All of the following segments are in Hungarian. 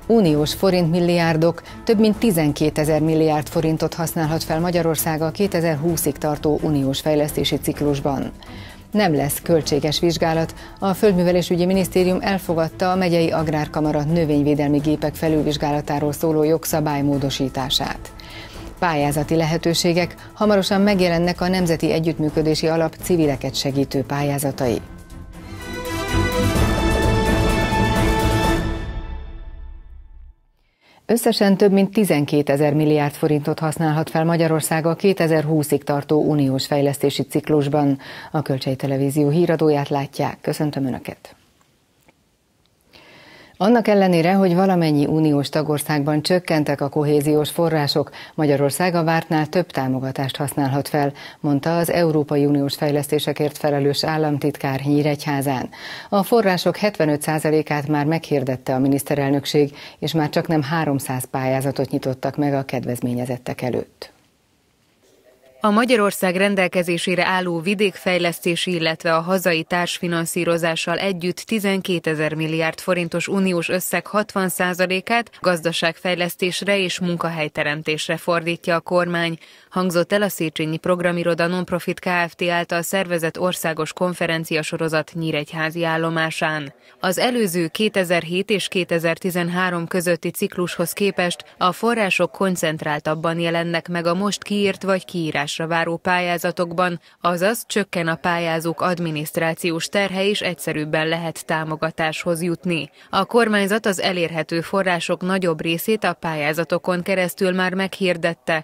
Uniós forintmilliárdok, több mint 12 000 milliárd forintot használhat fel Magyarország a 2020-ig tartó uniós fejlesztési ciklusban. Nem lesz költséges vizsgálat, a Földművelésügyi Minisztérium elfogadta a megyei agrárkamara növényvédelmi gépek felülvizsgálatáról szóló jogszabály módosítását. Pályázati lehetőségek, hamarosan megjelennek a Nemzeti Együttműködési Alap civileket segítő pályázatai. Összesen több mint 12 000 milliárd forintot használhat fel Magyarország a 2020-ig tartó uniós fejlesztési ciklusban. A Kölcsei Televízió híradóját látják. Köszöntöm Önöket! Annak ellenére, hogy valamennyi uniós tagországban csökkentek a kohéziós források, Magyarország a vártnál több támogatást használhat fel, mondta az Európai Uniós fejlesztésekért felelős államtitkár Nyíregyházán. A források 75%-át már meghirdette a miniszterelnökség, és már csaknem 300 pályázatot nyitottak meg a kedvezményezettek előtt. A Magyarország rendelkezésére álló vidékfejlesztési, illetve a hazai társfinanszírozással együtt 12 000 milliárd forintos uniós összeg 60%-át gazdaságfejlesztésre és munkahelyteremtésre fordítja a kormány, hangzott el a Széchenyi Programiroda Nonprofit Kft. Által szervezett országos konferenciasorozat nyíregyházi állomásán. Az előző 2007 és 2013 közötti ciklushoz képest a források koncentráltabban jelennek meg a most kiírt vagy kiírásra váró pályázatokban, azaz csökken a pályázók adminisztrációs terhe és egyszerűbben lehet támogatáshoz jutni. A kormányzat az elérhető források nagyobb részét a pályázatokon keresztül már meghirdette,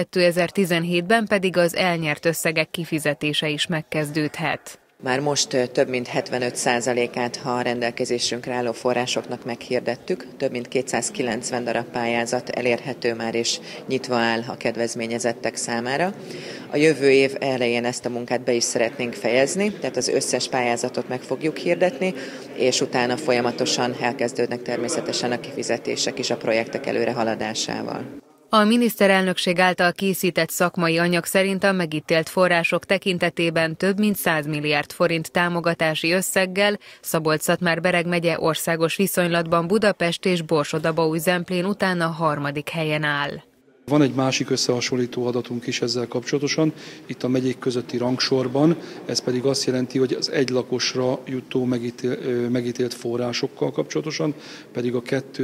2017-ben pedig az elnyert összegek kifizetése is megkezdődhet. Már most több mint 75%-át a rendelkezésünkre álló forrásoknak meghirdettük, több mint 290 darab pályázat elérhető már és nyitva áll a kedvezményezettek számára. A jövő év elején ezt a munkát be is szeretnénk fejezni, tehát az összes pályázatot meg fogjuk hirdetni, és utána folyamatosan elkezdődnek természetesen a kifizetések is a projektek előre haladásával. A miniszterelnökség által készített szakmai anyag szerint a megítélt források tekintetében több mint 100 milliárd forint támogatási összeggel Szabolcs-Szatmár-Bereg megye országos viszonylatban Budapest és Borsod-Abaúj-Zemplén után a 3. helyen áll. Van egy másik összehasonlító adatunk is ezzel kapcsolatosan, itt a megyék közötti rangsorban, ez pedig azt jelenti, hogy az egy lakosra jutó megítélt forrásokkal kapcsolatosan pedig a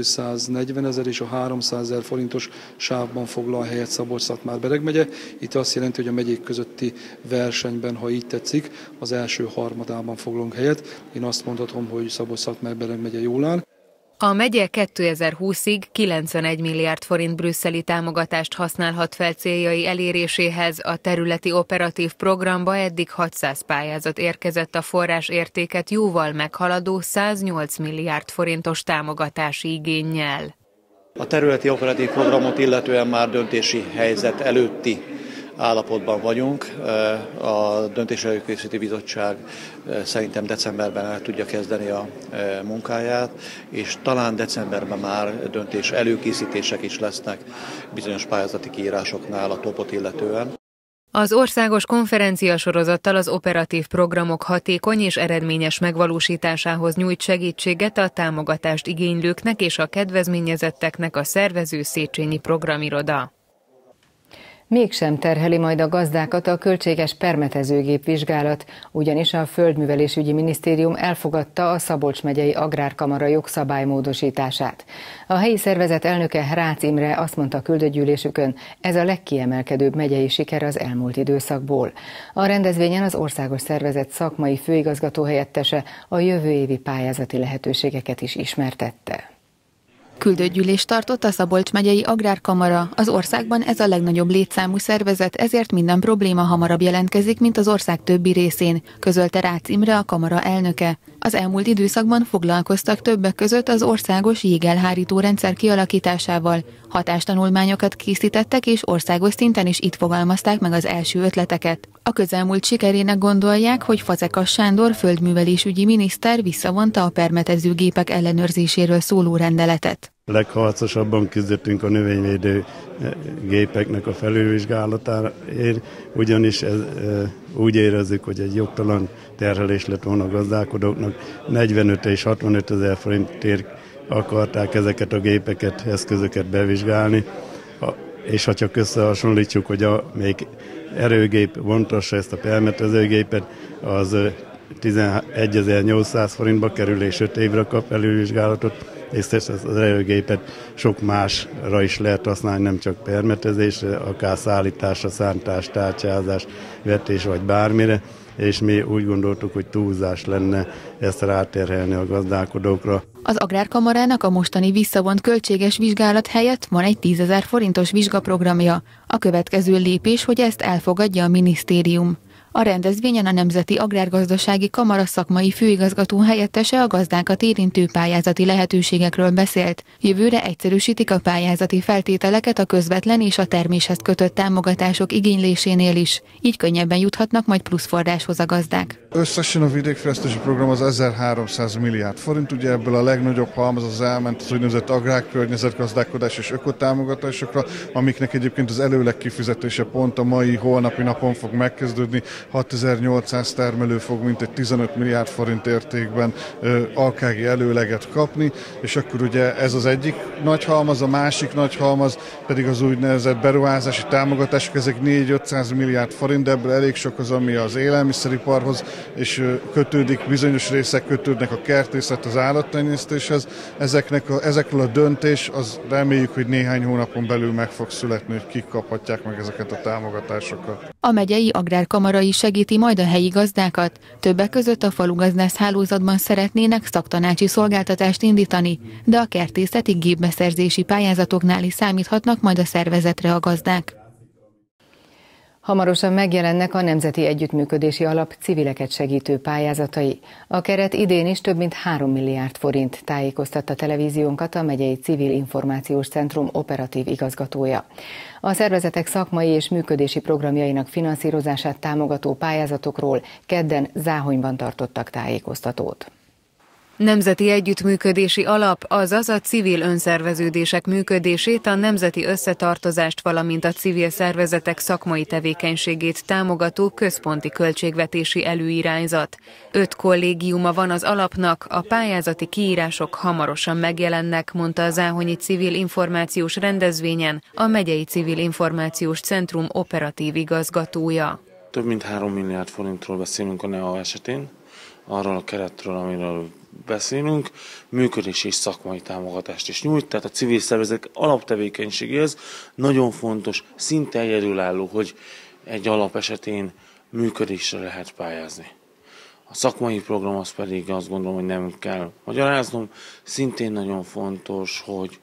240 000 és a 300 000 forintos sávban foglal helyet Szabolcs-Szatmár-Bereg megye. Itt azt jelenti, hogy a megyék közötti versenyben, ha így tetszik, az első harmadában foglalunk helyet. Én azt mondhatom, hogy Szabolcs-Szatmár-Bereg megye jól áll. A megye 2020-ig 91 milliárd forint brüsszeli támogatást használhat fel céljai eléréséhez. A területi operatív programba eddig 600 pályázat érkezett a forrás értéket jóval meghaladó 108 milliárd forintos támogatási igénnyel. A területi operatív programot illetően már döntési helyzet előtti állapotban vagyunk. A döntés előkészítő bizottság szerintem decemberben el tudja kezdeni a munkáját, és talán decemberben már döntés előkészítések is lesznek bizonyos pályázati kiírásoknál a topot illetően. Az országos konferenciasorozattal az operatív programok hatékony és eredményes megvalósításához nyújt segítséget a támogatást igénylőknek és a kedvezményezetteknek a szervező Széchenyi Programiroda. Mégsem terheli majd a gazdákat a költséges permetezőgép vizsgálat, ugyanis a Földművelésügyi Minisztérium elfogadta a Szabolcs megyei Agrárkamara jogszabály módosítását. A helyi szervezet elnöke Rácz Imre azt mondta a küldőgyűlésükön, ez a legkiemelkedőbb megyei siker az elmúlt időszakból. A rendezvényen az országos szervezet szakmai főigazgató-helyettese a jövő évi pályázati lehetőségeket is ismertette. Küldőgyűlést tartott a Szabolcs megyei Agrárkamara. Az országban ez a legnagyobb létszámú szervezet, ezért minden probléma hamarabb jelentkezik, mint az ország többi részén, közölte Rácz Imre, a kamara elnöke. Az elmúlt időszakban foglalkoztak többek között az országos jégelhárító rendszer kialakításával. Hatástanulmányokat készítettek, és országos szinten is itt fogalmazták meg az első ötleteket. A közelmúlt sikerének gondolják, hogy Fazekas Sándor földművelésügyi miniszter visszavonta a permetezőgépek ellenőrzéséről szóló rendeletet. Legharcosabban küzdöttünk a növényvédő gépeknek a felülvizsgálatáért, ugyanis úgy érezzük, hogy egy jogtalan terhelés lett volna a gazdálkodóknak. 45 és 65 000 forintért akarták ezeket a gépeket, eszközöket bevizsgálni, és ha csak összehasonlítjuk, hogy a még erőgép vontassa ezt a permetezőgépet, az 11.800 forintba kerül, és 5 évre kap elővizsgálatot, és ezt az erőgépet sok másra is lehet használni, nem csak permetezésre, akár szállításra, szántás, tárcsázás, vetés vagy bármire, és mi úgy gondoltuk, hogy túlzás lenne ezt ráterhelni a gazdálkodókra. Az Agrárkamarának a mostani visszavont költséges vizsgálat helyett van egy 10 000 forintos vizsgaprogramja. A következő lépés, hogy ezt elfogadja a minisztérium. A rendezvényen a Nemzeti Agrárgazdasági Kamara szakmai főigazgató helyettese a gazdákat érintő pályázati lehetőségekről beszélt. Jövőre egyszerűsítik a pályázati feltételeket a közvetlen és a terméshez kötött támogatások igénylésénél is. Így könnyebben juthatnak majd plusz forráshoz a gazdák. Összesen a vidékfejlesztési program az 1300 milliárd forint, ugye ebből a legnagyobb halmaz az elment az úgynevezett agrárkörnyezetgazdálkodás és ökotámogatásokra, amiknek egyébként az előleg kifizetése pont a mai, holnapi napon fog megkezdődni. 6800 termelő fog mintegy 15 milliárd forint értékben AKG előleget kapni, és akkor ugye ez az egyik nagy halmaz, a másik nagy halmaz pedig az úgynevezett beruházási támogatások, ezek 4-500 milliárd forint, de ebből elég sok az, ami az élelmiszeriparhoz, és kötődik, bizonyos részek kötődnek a kertészet, az állattenyésztéshez. Ezekről a döntés, az reméljük, hogy néhány hónapon belül meg fog születni, hogy kik kaphatják meg ezeket a támogatásokat. A megyei agrárkamara is segíti majd a helyi gazdákat. Többek között a falugazdász hálózatban szeretnének szaktanácsi szolgáltatást indítani, de a kertészeti gépbeszerzési pályázatoknál is számíthatnak majd a szervezetre a gazdák. Hamarosan megjelennek a Nemzeti Együttműködési Alap civileket segítő pályázatai. A keret idén is több mint 3 milliárd forint, tájékoztatta televíziónkat a Megyei Civil Információs Centrum operatív igazgatója. A szervezetek szakmai és működési programjainak finanszírozását támogató pályázatokról kedden Záhonyban tartottak tájékoztatót. Nemzeti Együttműködési Alap, azaz a civil önszerveződések működését, a nemzeti összetartozást, valamint a civil szervezetek szakmai tevékenységét támogató központi költségvetési előirányzat. 5 kollégiuma van az alapnak, a pályázati kiírások hamarosan megjelennek, mondta a záhonyi civil információs rendezvényen a Megyei Civil Információs Centrum operatív igazgatója. Több mint 3 milliárd forintról beszélünk a NEA esetén, arról a keretről, amiről beszélünk, működési és szakmai támogatást is nyújt, tehát a civil szervezetek alaptevékenységéhez nagyon fontos, szinte egyedülálló, hogy egy alap esetén működésre lehet pályázni. A szakmai program az pedig azt gondolom, hogy nem kell magyaráznom, szintén nagyon fontos, hogy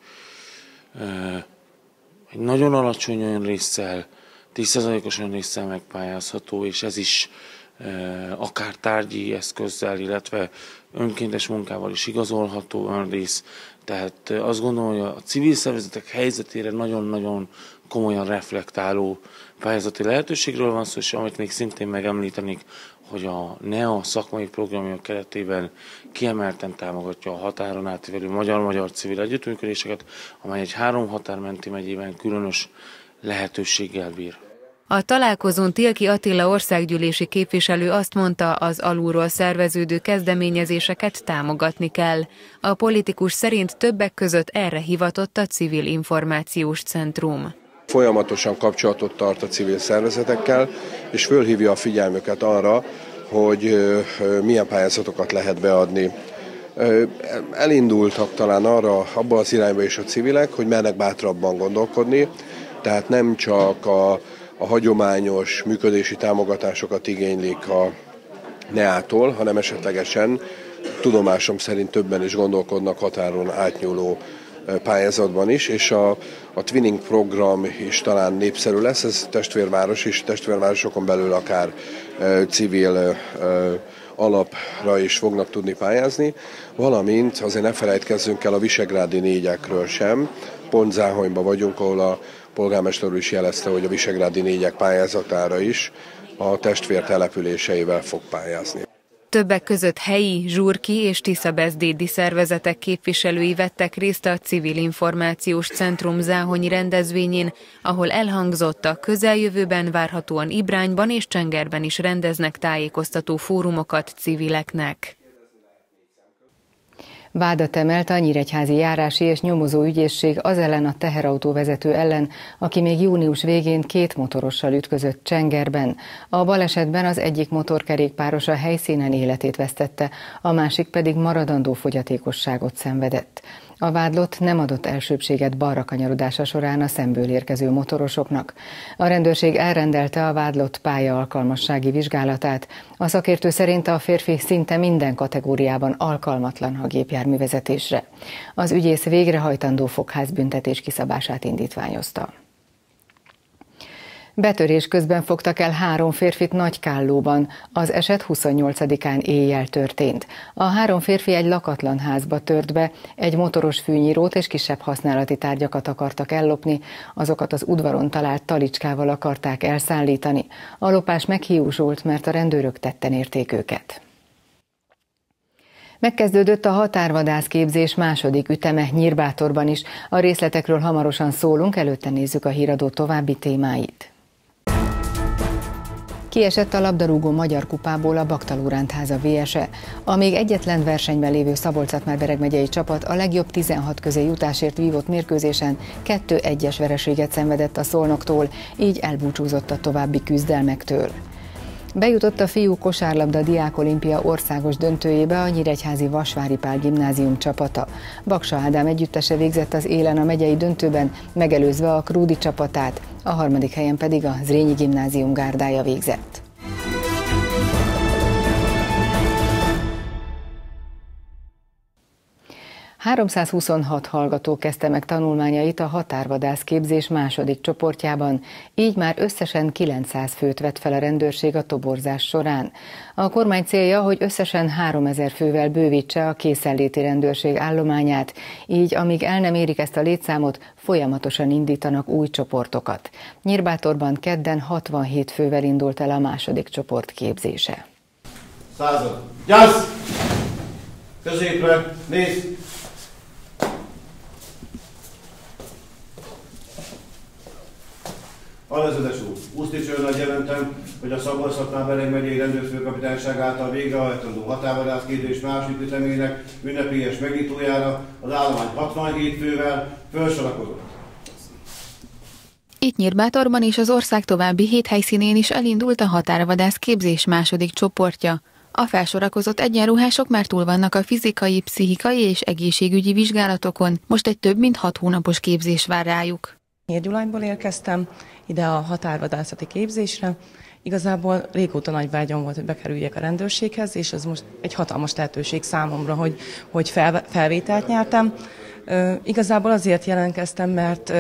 egy nagyon alacsony önrésszel, 10%-os önrésszel megpályázható, és ez is akár tárgyi eszközzel, illetve önkéntes munkával is igazolható önrész. Tehát azt gondolom, hogy a civil szervezetek helyzetére nagyon-nagyon komolyan reflektáló pályázati lehetőségről van szó, és amit még szintén megemlítenék, hogy a NEA szakmai programja keretében kiemelten támogatja a határon átívelő magyar-magyar civil együttműködéseket, amely egy 3 határmenti megyében különös lehetőséggel bír. A találkozón Tilki Attila országgyűlési képviselő azt mondta, az alulról szerveződő kezdeményezéseket támogatni kell. A politikus szerint többek között erre hivatott a Civil Információs Centrum. Folyamatosan kapcsolatot tart a civil szervezetekkel, és fölhívja a figyelmüket arra, hogy milyen pályázatokat lehet beadni. Elindultak talán abba az irányba is a civilek, hogy mernek bátrabban gondolkodni, tehát nem csak a hagyományos működési támogatásokat igénylik a NEA-tól, hanem esetlegesen tudomásom szerint többen is gondolkodnak határon átnyúló pályázatban is, és a Twinning program is talán népszerű lesz, ez testvérváros is, testvérvárosokon belül akár civil alapra is fognak tudni pályázni, valamint azért ne felejtkezzünk el a visegrádi négyekről sem, pont Záhonyban vagyunk, ahol a polgármester úr is jelezte, hogy a visegrádi négyek pályázatára is a testvér településeivel fog pályázni. Többek között helyi, zsurki és tiszabeszédi szervezetek képviselői vettek részt a Civil Információs Centrum záhonyi rendezvényén, ahol elhangzott, a közeljövőben várhatóan Ibrányban és Csengerben is rendeznek tájékoztató fórumokat civileknek. Vádat emelt a Nyíregyházi Járási és Nyomozó Ügyészség az ellen a teherautóvezető ellen, aki még június végén 2 motorossal ütközött Csengerben. A balesetben az egyik motorkerékpáros a helyszínen életét vesztette, a másik pedig maradandó fogyatékosságot szenvedett. A vádlott nem adott elsőbbséget balra kanyarodása során a szemből érkező motorosoknak. A rendőrség elrendelte a vádlott pálya-alkalmassági vizsgálatát. A szakértő szerint a férfi szinte minden kategóriában alkalmatlan a gépjárművezetésre. Az ügyész végrehajtandó fogházbüntetés kiszabását indítványozta. Betörés közben fogtak el 3 férfit Nagykállóban. Az eset 28-án éjjel történt. A 3 férfi egy lakatlan házba tört be, egy motoros fűnyírót és kisebb használati tárgyakat akartak ellopni, azokat az udvaron talált talicskával akarták elszállítani. A lopás meghiúsult, mert a rendőrök tetten érték őket. Megkezdődött a határvadászképzés második üteme Nyírbátorban is. A részletekről hamarosan szólunk, előtte nézzük a híradó további témáit. Kiesett a labdarúgó magyar kupából a Baktalórántháza VS-e. A még egyetlen versenyben lévő Szabolcs-Szatmár-Bereg megyei csapat a legjobb 16 közé jutásért vívott mérkőzésen 2-1-es vereséget szenvedett a Szolnoktól, így elbúcsúzott a további küzdelmektől. Bejutott a fiú kosárlabda diákolimpia országos döntőjébe a nyíregyházi Vasvári Pál gimnázium csapata. Baksa Ádám együttese végzett az élen a megyei döntőben, megelőzve a Krúdi csapatát, a 3. helyen pedig a Zrínyi gimnázium gárdája végzett. ...326 hallgató kezdte meg tanulmányait a határvadászképzés második csoportjában, így már összesen 900 főt vett fel a rendőrség a toborzás során. A kormány célja, hogy összesen 3000 fővel bővítse a készenléti rendőrség állományát, így amíg el nem érik ezt a létszámot, folyamatosan indítanak új csoportokat. Nyírbátorban kedden 67 fővel indult el a második csoport képzése. 100. Gyász! Középre, nézd! Alezredes úr, Uszticsőn nagy jelentem, hogy a Szabolcs-Szatmár-Bereg megyei rendőrfőkapitányság által végrehajtandó határvadászképzés második ütemének ünnepélyes megnyitójára az állomány 67 fővel felsorakozott. Itt Nyírbátorban és az ország további 7 helyszínén is elindult a határvadászképzés második csoportja. A felsorakozott egyenruhások már túl vannak a fizikai, pszichikai és egészségügyi vizsgálatokon, most egy több mint 6 hónapos képzés vár rájuk. Gyulányból érkeztem ide a határvadászati képzésre. Igazából régóta nagy vágyam volt, hogy bekerüljek a rendőrséghez, és ez most egy hatalmas lehetőség számomra, hogy felvételt nyertem. Igazából azért jelentkeztem, mert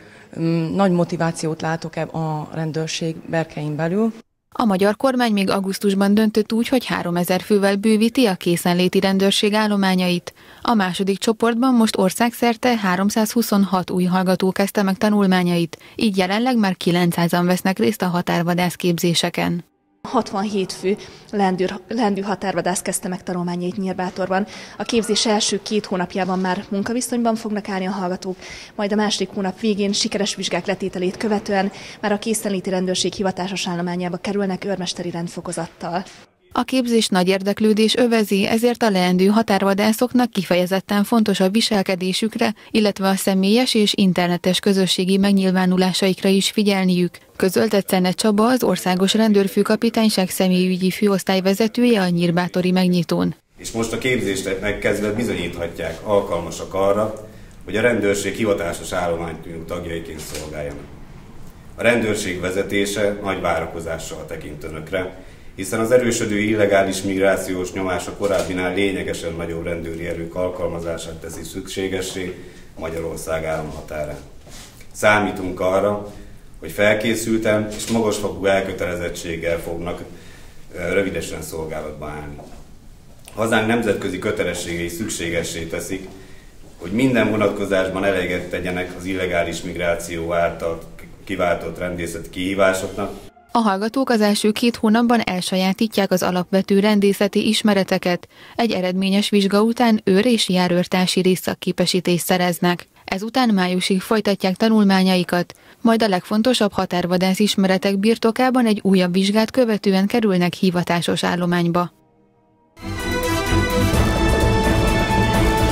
nagy motivációt látok a rendőrség berkein belül. A magyar kormány még augusztusban döntött úgy, hogy 3000 fővel bővíti a készenléti rendőrség állományait. A második csoportban most országszerte 326 új hallgató kezdte meg tanulmányait, így jelenleg már 900-an vesznek részt a határvadászképzéseken. 67 fő lendű határvadász kezdte meg tanulmányait Nyírbátorban. A képzés első 2 hónapjában már munkaviszonyban fognak állni a hallgatók, majd a második hónap végén sikeres vizsgák letételét követően már a készenléti rendőrség hivatásos állományába kerülnek őrmesteri rendfokozattal. A képzés nagy érdeklődés övezi, ezért a leendő határvadászoknak kifejezetten fontos a viselkedésükre, illetve a személyes és internetes közösségi megnyilvánulásaikra is figyelniük, közölte Czene Csaba, az Országos Rendőrfőkapitányság személyügyi főosztályvezetője a nyírbátori megnyitón. És most a képzést megkezdve bizonyíthatják, alkalmasak arra, hogy a rendőrség hivatásos állományunk tagjaiként szolgáljanak. A rendőrség vezetése nagy várakozással tekint önökre, hiszen az erősödő illegális migrációs nyomás a korábbinál lényegesen nagyobb rendőri erők alkalmazását teszi szükségessé Magyarország államhatárán. Számítunk arra, hogy felkészülten és magasfokú elkötelezettséggel fognak rövidesen szolgálatba állni. Hazánk nemzetközi kötelességei szükségessé teszik, hogy minden vonatkozásban eleget tegyenek az illegális migráció által kiváltott rendészeti kihívásoknak. A hallgatók az első 2 hónapban elsajátítják az alapvető rendészeti ismereteket, egy eredményes vizsga után őr- és járőrtársi részszakképesítést szereznek. Ezután májusig folytatják tanulmányaikat, majd a legfontosabb határvadász ismeretek birtokában egy újabb vizsgát követően kerülnek hivatásos állományba.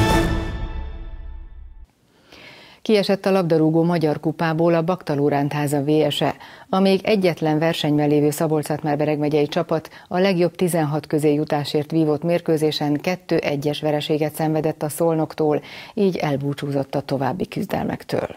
Kiesett a labdarúgó magyar kupából a Bakta Lórántháza VS-e. A még egyetlen versenyben lévő Szabolcs-Szatmár-Bereg megyei csapat a legjobb 16 közé jutásért vívott mérkőzésen 2-1-es vereséget szenvedett a Szolnoktól, így elbúcsúzott a további küzdelmektől.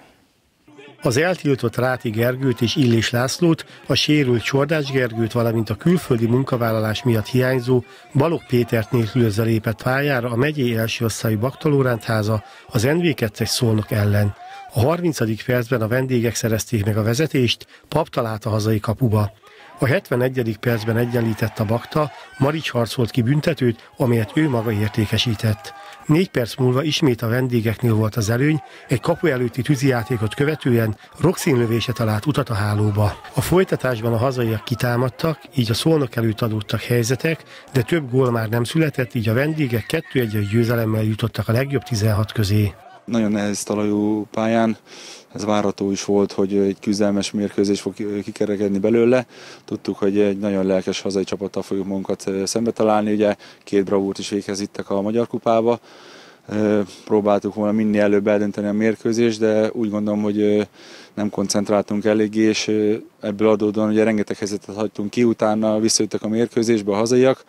Az eltiltott Ráti Gergőt és Illés Lászlót, a sérült Csordács Gergőt, valamint a külföldi munkavállalás miatt hiányzó Balogh Pétert nélkülözve lépett pályára a megyei első osztályú Bakta Lórántháza az NV2-es Szolnok ellen. A 30. percben a vendégek szerezték meg a vezetést, Pap talált a hazai kapuba. A 71. percben egyenlített a Bakta, Marics harcolt ki büntetőt, amelyet ő maga értékesített. 4 perc múlva ismét a vendégeknél volt az előny, egy kapu előtti tűzijátékot követően Roxin lövése talált utat a hálóba. A folytatásban a hazaiak kitámadtak, így a Szolnok előtt adódtak helyzetek, de több gól már nem született, így a vendégek 2-1-es győzelemmel jutottak a legjobb 16 közé. Nagyon nehéz talajú pályán, ez várható is volt, hogy egy küzdelmes mérkőzés fog kikerekedni belőle. Tudtuk, hogy egy nagyon lelkes hazai csapattal fogjuk magunkat szembe találni, ugye 2 bravúrt is véghez vittek a Magyar Kupába. Próbáltuk volna minél előbb eldönteni a mérkőzést, de úgy gondolom, hogy nem koncentráltunk eléggé, és ebből adódóan ugye rengeteg helyzetet hagytunk ki, utána visszajöttek a mérkőzésbe a hazaiak.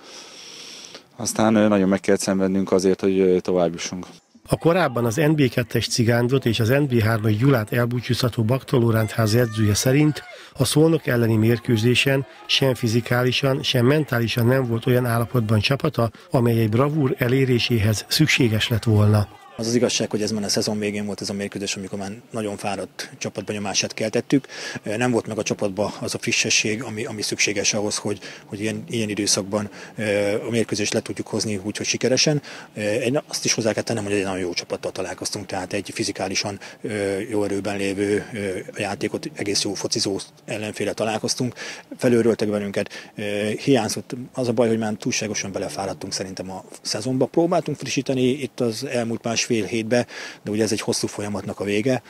Aztán nagyon meg kellett szenvednünk azért, hogy tovább jussunk. A korábban az NB2-es Cigándot és az NB3-as Gyulát elbúcsúztató Bakta Lórántháza edzője szerint a Szolnok elleni mérkőzésen sem fizikálisan, sem mentálisan nem volt olyan állapotban csapata, amely egy bravúr eléréséhez szükséges lett volna. Az az igazság, hogy ez már a szezon végén volt ez a mérkőzés, amikor már nagyon fáradt csapatbenyomását keltettük. Nem volt meg a csapatban az a frissesség, ami szükséges ahhoz, hogy ilyen időszakban a mérkőzést le tudjuk hozni úgyhogy sikeresen. Én azt is hozzá kell tennem, hogy egy nagyon jó csapattal találkoztunk, tehát egy fizikálisan jó erőben lévő játékot, egész jó focizó ellenféle találkoztunk. Felőröltek bennünket. Hiányzott az a baj, hogy már túlságosan belefáradtunk szerintem a szezonba. Próbáltunk frissíteni itt az elmúlt másfél hétbe, de ugye ez egy hosszú folyamatnak a vége,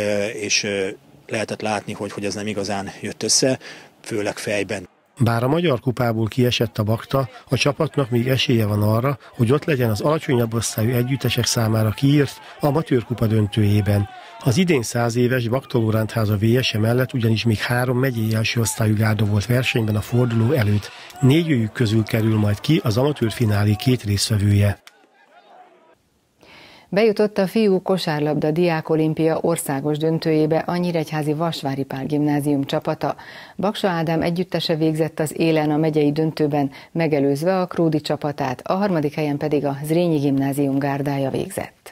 és lehetett látni, hogy ez nem igazán jött össze, főleg fejben. Bár a Magyar Kupából kiesett a Bakta, a csapatnak még esélye van arra, hogy ott legyen az alacsonyabb osztályú együttesek számára kiírt amatőr kupa döntőjében. Az idén 100 éves Bakta Lórántháza VS-e mellett ugyanis még 3 megyei első osztályú gárda volt versenyben a forduló előtt. 4 közül kerül majd ki az amatőr finálé 2 résztvevője. Bejutott a fiú kosárlabda diákolimpia országos döntőjébe a nyíregyházi Vasvári Pál gimnázium csapata. Baksa Ádám együttese végzett az élen a megyei döntőben, megelőzve a Krúdi csapatát, a 3. helyen pedig a Zrínyi gimnázium gárdája végzett.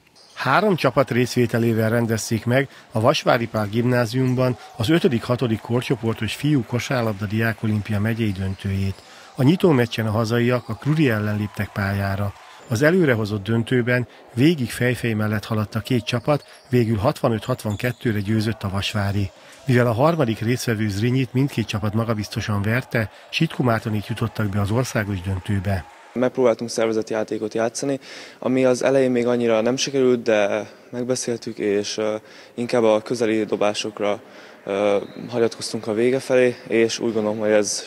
3 csapat részvételével rendezték meg a Vasvári Pál gimnáziumban az 5.-6. korcsoportos fiú kosárlabda diákolimpia megyei döntőjét. A nyitó meccsen a hazaiak a Krúdi ellen léptek pályára. Az előrehozott döntőben végig fejfej mellett haladt a 2 csapat, végül 65-62-re győzött a Vasvári. Mivel a 3. résztvevő Zrinyit mindkét csapat magabiztosan verte, Sitkumátonig jutottak be az országos döntőbe. Megpróbáltunk szervezeti játékot játszani, ami az elején még annyira nem sikerült, de megbeszéltük, és inkább a közeli dobásokra hagyatkoztunk a vége felé, és úgy gondolom, hogy ez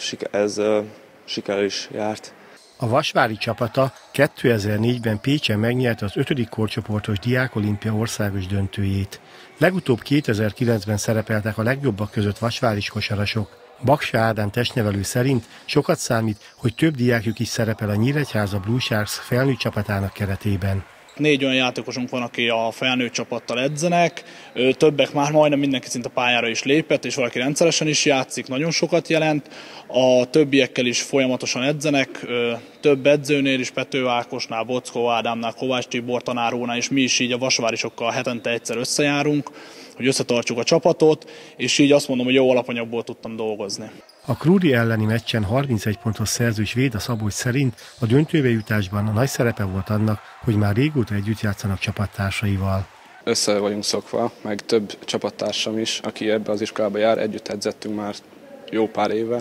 sikerrel is járt. A Vasvári csapata 2004-ben Pécsen megnyerte az 5. korcsoportos diákolimpia országos döntőjét. Legutóbb 2009-ben szerepeltek a legjobbak között vasváris kosarasok. Baksa Ádám testnevelő szerint sokat számít, hogy több diákjuk is szerepel a Nyíregyháza Blue Sharks felnőtt csapatának keretében. 4 olyan játékosunk van, aki a felnőtt csapattal edzenek, többek már majdnem mindenki szinte pályára is lépett, és valaki rendszeresen is játszik, nagyon sokat jelent. A többiekkel is folyamatosan edzenek, több edzőnél is, Pető Ákosnál, Bockó Ádámnál, Kovács Tibor tanárónál, és mi is így a vasvárisokkal hetente egyszer összejárunk, hogy összetartsuk a csapatot, és így azt mondom, hogy jó alapanyagból tudtam dolgozni. A Krúdi elleni meccsen 31 pontos szerzős Véda Szabolcs szerint a döntőbe jutásban a nagy szerepe volt annak, hogy már régóta együtt játszanak csapattársaival. Össze vagyunk szokva, meg több csapattársam is, aki ebbe az iskolába jár, együtt edzettünk már jó pár éve,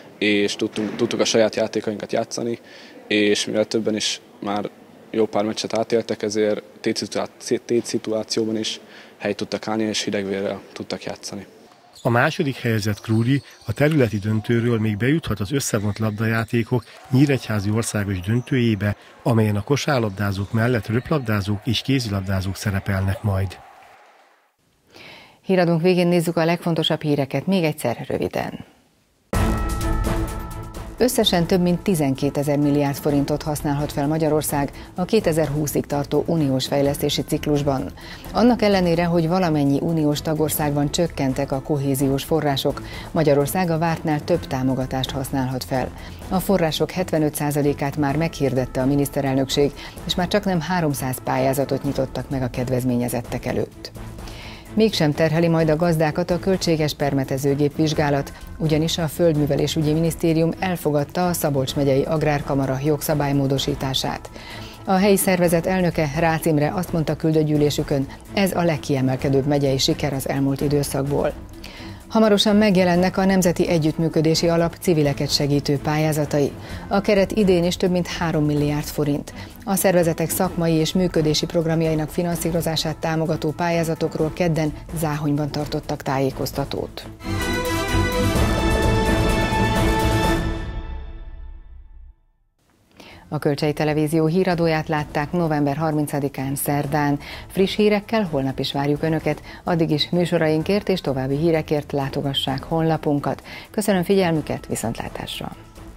és tudtuk a saját játékainkat játszani, és mivel többen is már jó pár meccset átéltek, ezért tétszituációban is helyt tudtak állni, és hidegvérrel tudtak játszani. A második helyezett Krúdi a területi döntőről még bejuthat az összevont labdajátékok nyíregyházi országos döntőjébe, amelyen a kosárlabdázók mellett röplabdázók és kézilabdázók szerepelnek majd. Híradónk végén nézzük a legfontosabb híreket még egyszer röviden. Összesen több mint 12 000 milliárd forintot használhat fel Magyarország a 2020-ig tartó uniós fejlesztési ciklusban. Annak ellenére, hogy valamennyi uniós tagországban csökkentek a kohéziós források, Magyarország a vártnál több támogatást használhat fel. A források 75%-át már meghirdette a miniszterelnökség, és már csaknem 300 pályázatot nyitottak meg a kedvezményezettek előtt. Mégsem terheli majd a gazdákat a költséges permetezőgép vizsgálat, ugyanis a Földművelésügyi Minisztérium elfogadta a Szabolcs megyei Agrárkamara jogszabálymódosítását. A helyi szervezet elnöke, Rácz Imre azt mondta küldött gyűlésükön, ez a legkiemelkedőbb megyei siker az elmúlt időszakból. Hamarosan megjelennek a Nemzeti Együttműködési Alap civileket segítő pályázatai. A keret idén is több mint 3 milliárd forint. A szervezetek szakmai és működési programjainak finanszírozását támogató pályázatokról kedden Záhonyban tartottak tájékoztatót. A Kölcsei Televízió híradóját látták november 30-án szerdán. Friss hírekkel holnap is várjuk Önöket, addig is műsorainkért és további hírekért látogassák honlapunkat. Köszönöm figyelmüket, viszontlátásra!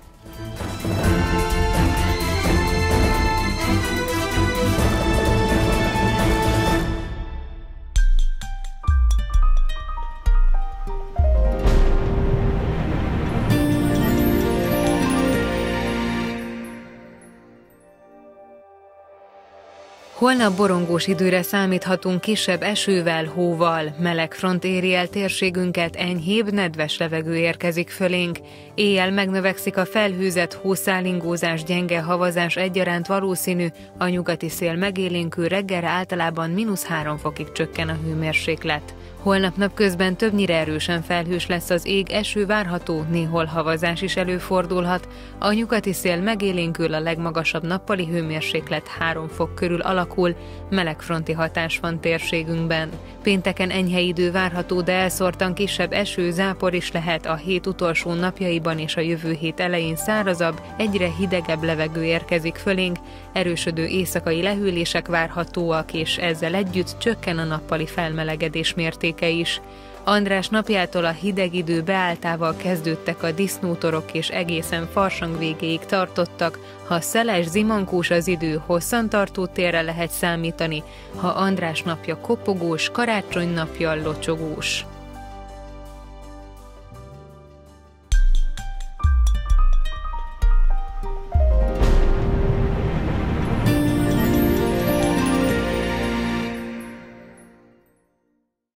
Holnap borongós időre számíthatunk kisebb esővel, hóval. Meleg front éri el térségünket, enyhébb, nedves levegő érkezik fölénk. Éjjel megnövekszik a felhőzet, hószálingózás, gyenge havazás egyaránt valószínű, a nyugati szél megélénkül, reggelre általában -3 fokig csökken a hőmérséklet. Holnap napközben többnyire erősen felhős lesz az ég, eső várható, néhol havazás is előfordulhat. A nyugati szél megélénkül, a legmagasabb nappali hőmérséklet 3 fok körül alakul, melegfronti hatás van térségünkben. Pénteken enyhe idő várható, de elszórtan kisebb eső, zápor is lehet, a hét utolsó napjaiban és a jövő hét elején szárazabb, egyre hidegebb levegő érkezik fölénk, erősödő éjszakai lehűlések várhatóak, és ezzel együtt csökken a nappali felmelegedés mértéke is. András napjától a hideg idő beálltával kezdődtek a disznótorok, és egészen farsang végéig tartottak. Ha szeles, zimankós az idő, hosszantartó télre lehet számítani, ha András napja kopogós, karácsony napja locsogós.